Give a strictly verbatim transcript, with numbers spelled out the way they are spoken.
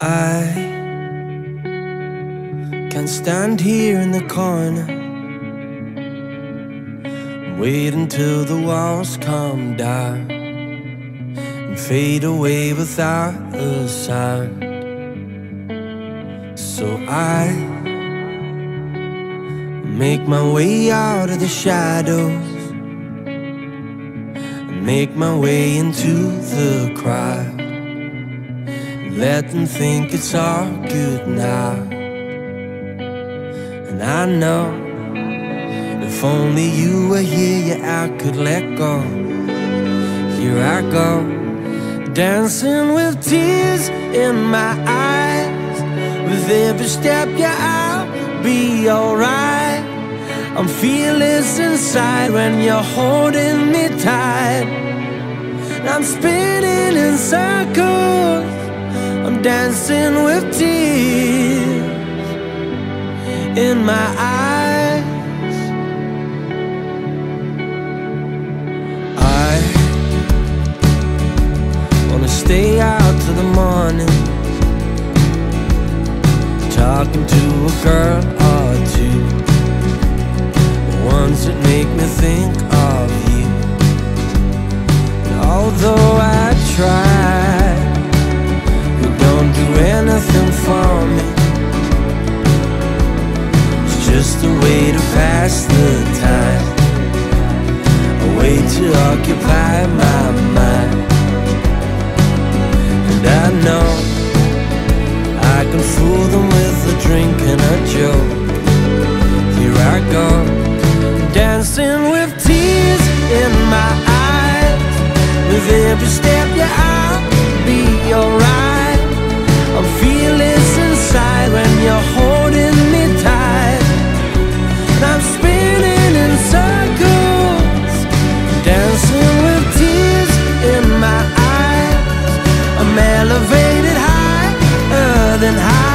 I can stand here in the corner, wait until the walls come down and fade away without a sound. So I make my way out of the shadows and make my way into the crowd. Let them think it's all good now. And I know if only you were here, yeah, I could let go. Here I go, dancing with tears in my eyes. With every step, yeah, I'll be alright. I'm fearless inside when you're holding me tight. And I'm spinning in circles, I'm dancing with tears in my eyes. I wanna stay out till the morning, talking to a girl or two, the ones that make me think of you. And although I try, don't do anything for me. It's just a way to pass the time, a way to occupy my mind. And I know I can fool them with a drink and a joke. Here I go, dancing with tears in my eyes. With every step, yeah, I'll be alright. I'm fearless inside when you're holding me tight. And I'm spinning in circles, dancing with tears in my eyes. I'm elevated higher than high.